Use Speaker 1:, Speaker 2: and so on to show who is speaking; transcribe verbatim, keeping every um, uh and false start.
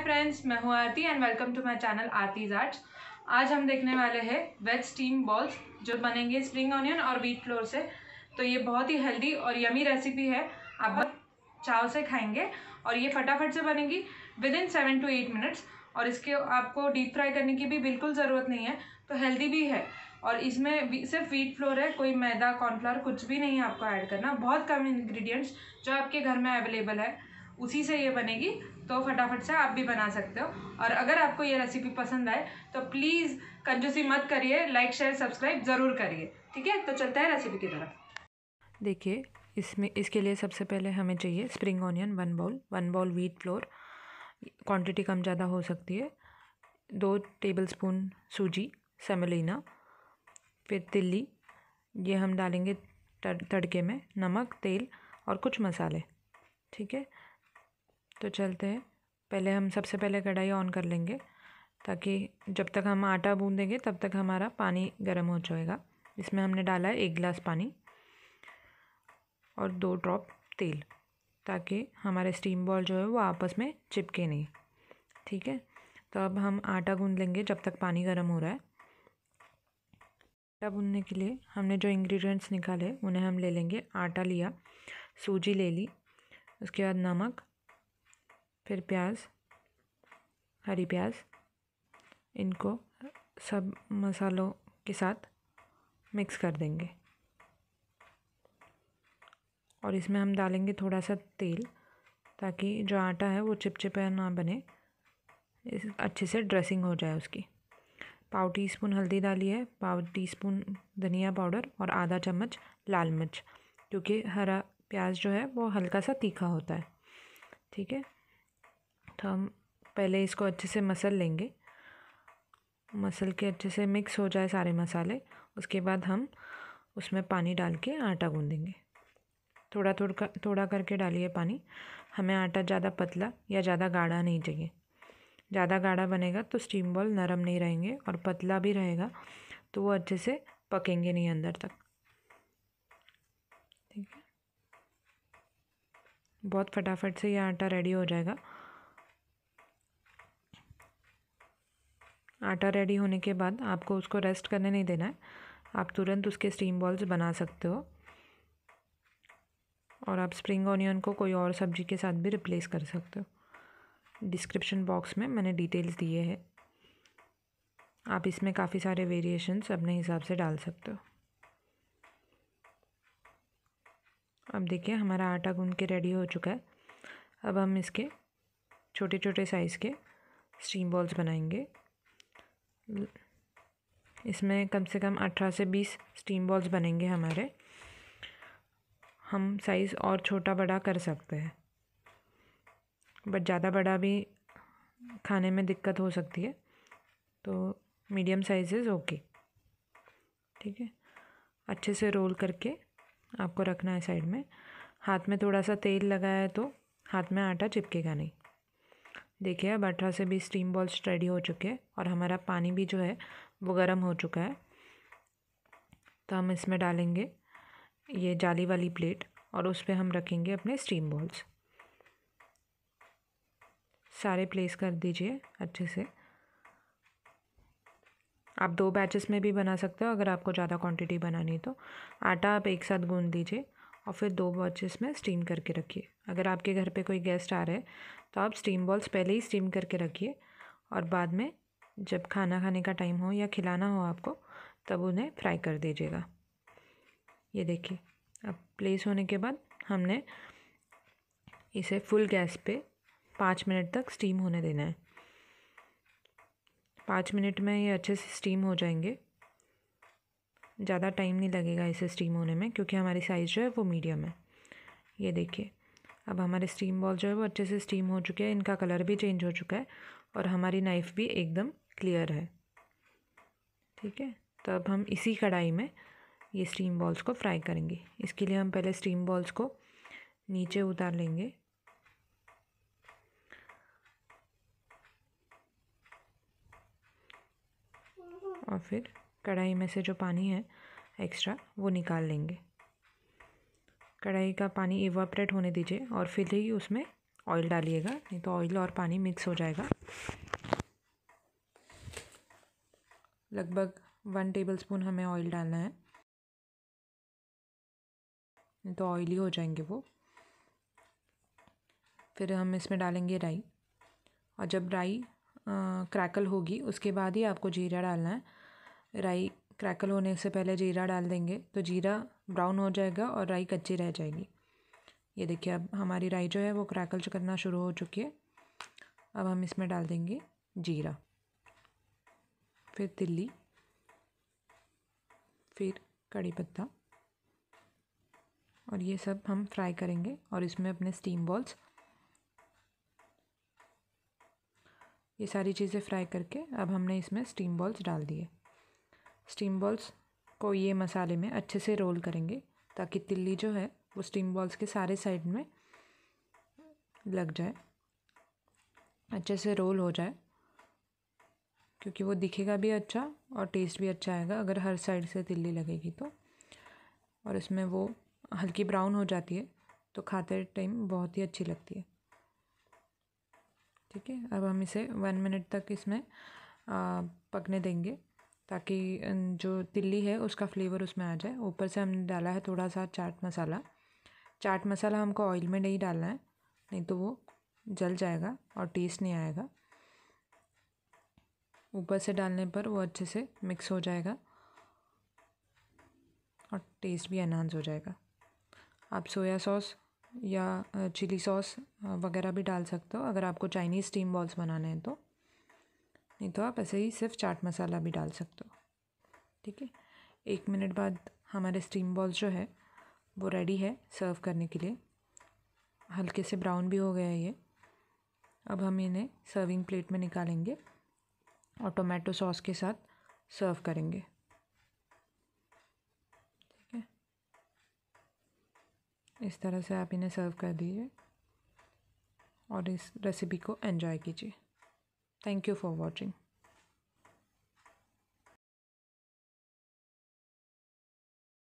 Speaker 1: Friends, मैं हूँ Aarti and welcome to my channel Aarti's arts. आज हम देखने वाले हैं वेज स्टीम बॉल्स जो बनेंगे स्प्रिंग ऑनियन और व्हीट फ्लोर से। तो ये बहुत ही हेल्दी और यमी रेसिपी है, आप बहुत चाव से खाएंगे और ये फटाफट से बनेगी with in seven to eight minutes. और इसके आपको डीप फ्राई करने की भी बिल्कुल ज़रूरत नहीं है, तो हेल्दी भी है। और इसमें सिर्फ व्हीट फ्लोर है, कोई मैदा कॉर्नफ्लोर कुछ भी नहीं है आपको ऐड करना। बहुत कम इंग्रेडिएंट्स जो आपके घर में अवेलेबल है उसी से ये बनेगी, तो फटाफट से आप भी बना सकते हो। और अगर आपको ये रेसिपी पसंद आए तो प्लीज़ कंजूसी मत करिए, लाइक शेयर सब्सक्राइब ज़रूर करिए। ठीक है, तो चलते हैं रेसिपी की तरफ।
Speaker 2: देखिए, इसमें इसके लिए सबसे पहले हमें चाहिए spring onion one bowl, one bowl wheat flour, quantity कम ज़्यादा हो सकती है, दो टेबलस्पून सूजी सेमोलिना, फिर तिल्ली, ये हम डालेंगे तड़के में, नमक, तेल और कुछ मसाले। ठीक है, तो चलते हैं। पहले हम सबसे पहले कढ़ाई ऑन कर लेंगे ताकि जब तक हम आटा गूंदेंगे तब तक हमारा पानी गर्म हो जाएगा। इसमें हमने डाला है एक गिलास पानी और दो ड्रॉप तेल, ताकि हमारे स्टीम बॉल जो है वो आपस में चिपके नहीं। ठीक है, तो अब हम आटा गूंद लेंगे जब तक पानी गर्म हो रहा है। आटा गूंदने के लिए हमने जो इंग्रेडिएंट्स निकाले उन्हें हम ले लेंगे। आटा लिया, सूजी ले ली, उसके बाद नमक, फिर प्याज, हरी प्याज, इनको सब मसालों के साथ मिक्स कर देंगे। और इसमें हम डालेंगे थोड़ा सा तेल ताकि जो आटा है वो चिपचिपा ना बने, इस अच्छे से ड्रेसिंग हो जाए उसकी। पाव टी स्पून हल्दी डाली है, पाव टी स्पून धनिया पाउडर और आधा चम्मच लाल मिर्च, क्योंकि हरा प्याज जो है वो हल्का सा तीखा होता है। ठीक है, तो हम पहले इसको अच्छे से मसल लेंगे। मसल के अच्छे से मिक्स हो जाए सारे मसाले, उसके बाद हम उसमें पानी डाल के आटा गूंदेंगे। थोड़ा थोड़ा थोड़ा करके डालिए पानी। हमें आटा ज़्यादा पतला या ज़्यादा गाढ़ा नहीं चाहिए। ज़्यादा गाढ़ा बनेगा तो स्टीम बॉल नरम नहीं रहेंगे, और पतला भी रहेगा तो वो अच्छे से पकेंगे नहीं अंदर तक। ठीक है, बहुत फटाफट से ये आटा रेडी हो जाएगा। आटा रेडी होने के बाद आपको उसको रेस्ट करने नहीं देना है, आप तुरंत उसके स्टीम बॉल्स बना सकते हो। और आप स्प्रिंग ऑनियन को कोई और सब्जी के साथ भी रिप्लेस कर सकते हो। डिस्क्रिप्शन बॉक्स में मैंने डिटेल्स दिए हैं, आप इसमें काफ़ी सारे वेरिएशंस अपने हिसाब से डाल सकते हो। अब देखिए, हमारा आटा गूंद के रेडी हो चुका है। अब हम इसके छोटे छोटे साइज़ के स्टीम बॉल्स बनाएंगे। इसमें कम से कम अठारह से बीस स्टीम बॉल्स बनेंगे हमारे। हम साइज़ और छोटा बड़ा कर सकते हैं, बट ज़्यादा बड़ा भी खाने में दिक्कत हो सकती है, तो मीडियम साइज़ इज़ ओके। ठीक है, अच्छे से रोल करके आपको रखना है साइड में। हाथ में थोड़ा सा तेल लगाया है तो हाथ में आटा चिपकेगा नहीं। देखिए, अब अठारह से बीस स्टीम बॉल्स रेडी हो चुके हैं और हमारा पानी भी जो है वो गर्म हो चुका है। तो हम इसमें डालेंगे ये जाली वाली प्लेट और उस पर हम रखेंगे अपने स्टीम बॉल्स। सारे प्लेस कर दीजिए अच्छे से। आप दो बैचेस में भी बना सकते हो अगर आपको ज़्यादा क्वांटिटी बनानी तो। आटा आप एक साथ गूंद दीजिए और फिर दो बैचेस में स्टीम करके रखिए। अगर आपके घर पे कोई गेस्ट आ रहे हैं तो आप स्टीम बॉल्स पहले ही स्टीम करके रखिए, और बाद में जब खाना खाने का टाइम हो या खिलाना हो आपको तब उन्हें फ्राई कर दीजिएगा। ये देखिए, अब प्लेस होने के बाद हमने इसे फुल गैस पे पाँच मिनट तक स्टीम होने देना है। पाँच मिनट में ये अच्छे से स्टीम हो जाएंगे। ज़्यादा टाइम नहीं लगेगा इसे स्टीम होने में, क्योंकि हमारी साइज़ जो है वो मीडियम है। ये देखिए, अब हमारे स्टीम बॉल जो है वो अच्छे से स्टीम हो चुके हैं, इनका कलर भी चेंज हो चुका है और हमारी नाइफ़ भी एकदम क्लियर है। ठीक है, तो अब हम इसी कढ़ाई में ये स्टीम बॉल्स को फ्राई करेंगे। इसके लिए हम पहले स्टीम बॉल्स को नीचे उतार लेंगे, और फिर कढ़ाई में से जो पानी है एक्स्ट्रा वो निकाल लेंगे। कढ़ाई का पानी इवापोरेट होने दीजिए और फिर ही उसमें ऑयल डालिएगा, नहीं तो ऑयल और पानी मिक्स हो जाएगा। लगभग वन टेबलस्पून हमें ऑयल डालना है, नहीं तो ऑयली हो जाएंगे वो। फिर हम इसमें डालेंगे राई, और जब राई क्रैकल होगी उसके बाद ही आपको जीरा डालना है। राई क्रैकल होने से पहले जीरा डाल देंगे तो जीरा ब्राउन हो जाएगा और राई कच्ची रह जाएगी। ये देखिए अब हमारी राई जो है वो क्रैकल करना शुरू हो चुकी है। अब हम इसमें डाल देंगे जीरा, फिर तिल्ली, फिर कड़ी पत्ता, और ये सब हम फ्राई करेंगे। और इसमें अपने स्टीम बॉल्स, ये सारी चीज़ें फ्राई करके अब हमने इसमें स्टीम बॉल्स डाल दिए। स्टीम बॉल्स को ये मसाले में अच्छे से रोल करेंगे ताकि तिल्ली जो है वो स्टीम बॉल्स के सारे साइड में लग जाए, अच्छे से रोल हो जाए, क्योंकि वो दिखेगा भी अच्छा और टेस्ट भी अच्छा आएगा अगर हर साइड से तिल्ली लगेगी तो। और इसमें वो हल्की ब्राउन हो जाती है तो खाते टाइम बहुत ही अच्छी लगती है। ठीक है, अब हम इसे वन मिनट तक इसमें आ, पकने देंगे ताकि जो तिल्ली है उसका फ्लेवर उसमें आ जाए। ऊपर से हमने डाला है थोड़ा सा चाट मसाला। चाट मसाला हमको ऑयल में नहीं डालना है, नहीं तो वो जल जाएगा और टेस्ट नहीं आएगा। ऊपर से डालने पर वो अच्छे से मिक्स हो जाएगा और टेस्ट भी एनहांस हो जाएगा। आप सोया सॉस या चिली सॉस वगैरह भी डाल सकते हो अगर आपको चाइनीज़ स्टीम बॉल्स बनाने हैं तो, नहीं तो आप ऐसे ही सिर्फ चाट मसाला भी डाल सकते हो। ठीक है, एक मिनट बाद हमारे स्टीम बॉल्स जो है वो रेडी है सर्व करने के लिए। हल्के से ब्राउन भी हो गया है ये। अब हम इन्हें सर्विंग प्लेट में निकालेंगे और टोमेटो सॉस के साथ सर्व करेंगे। ठीक है, इस तरह से आप इन्हें सर्व कर दीजिए और इस रेसिपी को एंजॉय कीजिए। Thank you for watching.